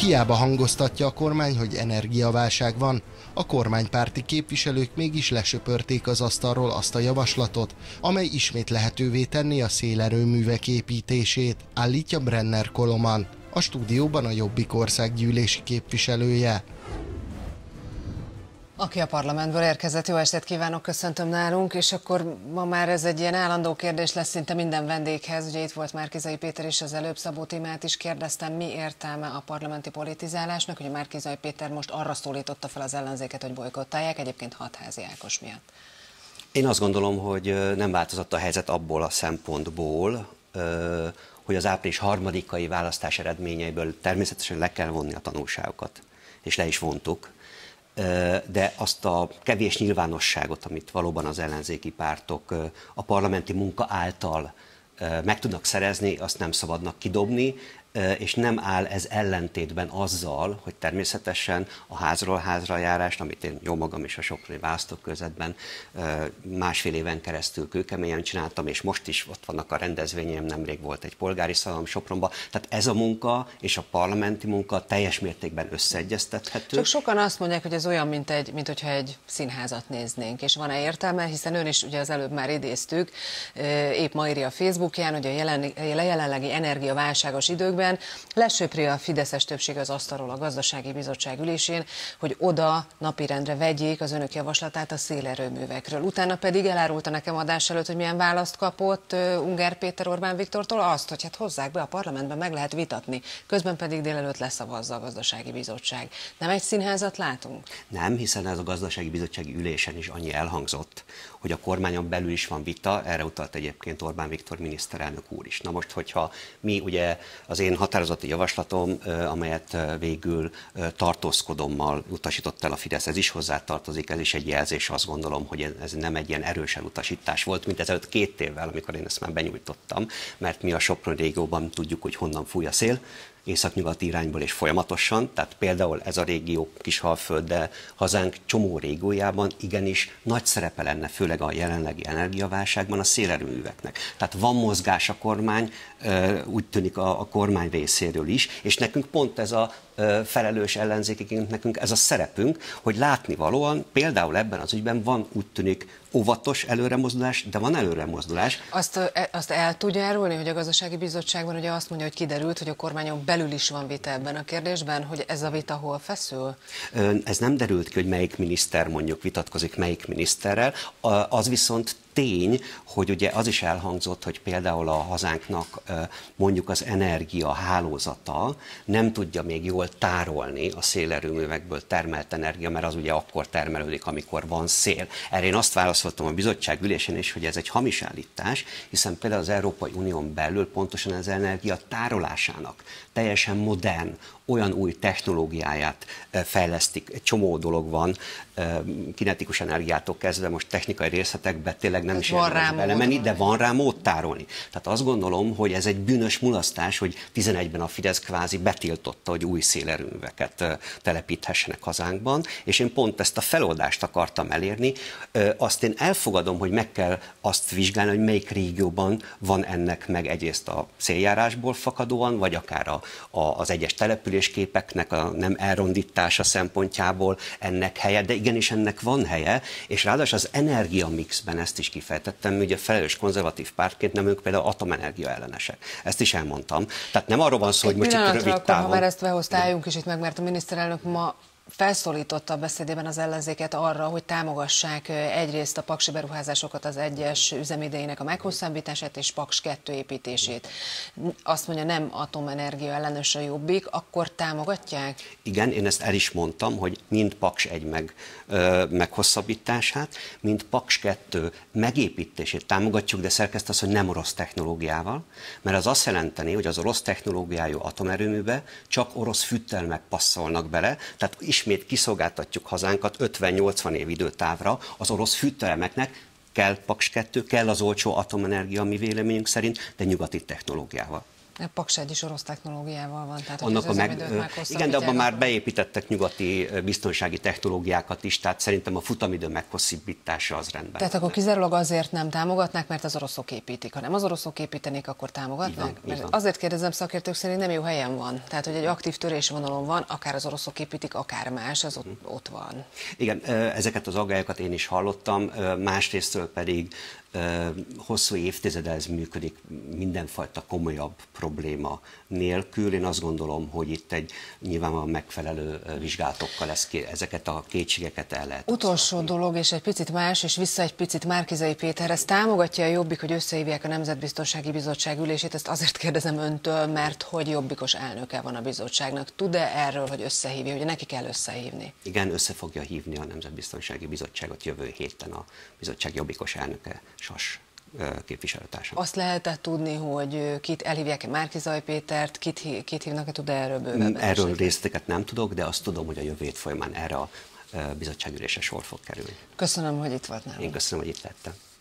Hiába hangoztatja a kormány, hogy energiaválság van, a kormánypárti képviselők mégis lesöpörték az asztalról azt a javaslatot, amely ismét lehetővé tenni a szélerőművek építését, állítja Brenner Koloman, a stúdióban a Jobbik országgyűlési képviselője. Aki a parlamentből érkezett, jó estét kívánok, köszöntöm nálunk, és akkor ma már ez egy ilyen állandó kérdés lesz szinte minden vendéghez. Ugye itt volt Márki-Zay Péter is az előbb, Szabó Tímát is kérdeztem, mi értelme a parlamenti politizálásnak, hogy Márki-Zay Péter most arra szólította fel az ellenzéket, hogy bolykottálják, egyébként Hatházi Ákos miatt. Én azt gondolom, hogy nem változott a helyzet abból a szempontból, hogy az április 3-ai választás eredményeiből természetesen le kell vonni a tanulságokat, és le is vontuk. De azt a kevés nyilvánosságot, amit valóban az ellenzéki pártok a parlamenti munka által meg tudnak szerezni, azt nem szabadnak kidobni, és nem áll ez ellentétben azzal, hogy természetesen a házról házra járást, amit én jó magam is a soproni választókörzetben másfél éven keresztül kőkeményen csináltam, és most is ott vannak a rendezvényeim, nemrég volt egy polgári szalom Sopronban. Tehát ez a munka és a parlamenti munka teljes mértékben összeegyeztethető. Csak sokan azt mondják, hogy ez olyan, mint hogyha egy színházat néznénk, és van-e értelme, hiszen ön is ugye az előbb már idéztük, épp ma írja a Facebookján, hogy a jelenlegi energiaválságos időkben lesöpri a fideszes többség az asztalról a gazdasági bizottság ülésén, hogy oda napirendre vegyék az önök javaslatát a szélerőművekről. Utána pedig elárulta nekem adás előtt, hogy milyen választ kapott Ungár Péter Orbán Viktortól, azt, hogy hát hozzák be a parlamentben, meg lehet vitatni. Közben pedig délelőtt leszavazza a gazdasági bizottság. Nem egy színházat látunk? Nem, hiszen ez a gazdasági bizottsági ülésen is annyi elhangzott, hogy a kormányon belül is van vita, erre utalt egyébként Orbán Viktor miniszterelnök úr is. Na most, hogyha mi ugye az én határozati javaslatom, amelyet végül tartózkodommal utasított el a Fidesz, ez is hozzátartozik, ez is egy jelzés, azt gondolom, hogy ez nem egy ilyen erős elutasítás volt, mint ezelőtt 2 évvel, amikor én ezt már benyújtottam, mert mi a Sopron régióban tudjuk, hogy honnan fúj a szél, északnyugati irányból és folyamatosan, tehát például ez a régió Kishalföld, de hazánk csomó régiójában igenis nagy szerepe lenne, főleg a jelenlegi energiaválságban a szélerőműveknek. Tehát van mozgás a kormány, úgy tűnik a kormány részéről is, és nekünk pont ez a felelős ellenzékiként nekünk ez a szerepünk, hogy látnivalóan például ebben az ügyben van úgy tűnik óvatos előremozdulás, de van előremozdulás. Azt el tudja árulni, hogy a gazdasági bizottságban ugye azt mondja, hogy kiderült, hogy a kormányon belül is van vita ebben a kérdésben, hogy ez a vita hol feszül? Ez nem derült ki, hogy melyik miniszter mondjuk vitatkozik melyik miniszterrel, az viszont tény, hogy ugye az is elhangzott, hogy például a hazánknak mondjuk az energiahálózata nem tudja még jól tárolni a szélerőművekből termelt energia, mert az ugye akkor termelődik, amikor van szél. Erre én azt válaszoltam a bizottság ülésén is, hogy ez egy hamis állítás, hiszen például az Európai Unión belül pontosan az energia tárolásának teljesen modern, olyan új technológiáját fejlesztik. Egy csomó dolog van, kinetikus energiától kezdve, most technikai részletekbe tényleg nem is érdemes belemenni, de van rá mód tárolni. Tehát azt gondolom, hogy ez egy bűnös mulasztás, hogy 11-ben a Fidesz kvázi betiltotta, hogy új szélerőműveket telepíthessenek hazánkban, és én pont ezt a feloldást akartam elérni. Azt én elfogadom, hogy meg kell azt vizsgálni, hogy melyik régióban van ennek meg egyrészt a széljárásból fakadóan, vagy akár az egyes településképeknek a nem elrondítása szempontjából ennek helye, de igenis ennek van helye, és ráadásul az energiamixben ezt is kifejtettem, ugye felelős konzervatív pártként nem ők például atomenergia ellenesek. Ezt is elmondtam. Tehát nem arról van szó, hogy most itt rövid távon... Ha már ezt behoztáljunk is itt meg, mert a miniszterelnök ma felszólította a beszédében az ellenzéket arra, hogy támogassák egyrészt a paksi beruházásokat, az egyes üzemidejének a meghosszabbítását és Paks 2 építését. Azt mondja, nem atomenergia ellenes a Jobbik, akkor támogatják? Igen, én ezt el is mondtam, hogy mind Paks 1 meghosszabbítását, mind Paks 2 megépítését támogatjuk, de szerkeszt az, hogy nem orosz technológiával, mert az azt jelenteni, hogy az orosz technológiájú atomerőműbe csak orosz fűttelmek passzolnak bele, tehát ismét kiszolgáltatjuk hazánkat 50-80 év időtávra az orosz fűttelemeknek, kell Paks 2, kell az olcsó atomenergia, mi véleményünk szerint, de nyugati technológiával. Pakságy is orosz technológiával van, tehát annak igen, de abban már beépítettek nyugati biztonsági technológiákat is, tehát szerintem a futamidő meghosszabbítása az rendben. Tehát akkor kizárólag azért nem támogatnák, mert az oroszok építik. Ha nem az oroszok építenék, akkor támogatnák? Így van. Azért kérdezem, szakértők szerint nem jó helyen van. Tehát, hogy egy aktív törésvonalon van, akár az oroszok építik, akár más, az ott van. Igen, ezeket az aggályokat én is hallottam, másrésztől pedig hosszú évtizede ez működik mindenfajta komolyabb probléma nélkül. Én azt gondolom, hogy itt egy nyilvánvalóan megfelelő vizsgálatokkal ezeket a kétségeket el lehet. Utolsó dolog, és egy picit más, és vissza egy picit Márki-Zay Péterhez. Támogatja a Jobbik, hogy összehívják a Nemzetbiztonsági Bizottság ülését? Ezt azért kérdezem öntől, mert hogy jobbikos elnöke van a bizottságnak. Tud-e erről, hogy összehívja, hogy neki kell összehívni? Igen, össze fogja hívni a Nemzetbiztonsági Bizottságot jövő héten a bizottság jobbikos elnöke, Sas képviselőtársam. Azt lehetett tudni, hogy kit elhívják-e Márki-Zay Pétert, kit hívnak-e, tud erről bővebben? Erről részleteket nem tudok, de azt tudom, hogy a jövő hét folyamán erre a bizottságülésre sor fog kerülni. Köszönöm, hogy itt volt nálunk. Én köszönöm, hogy itt lettem.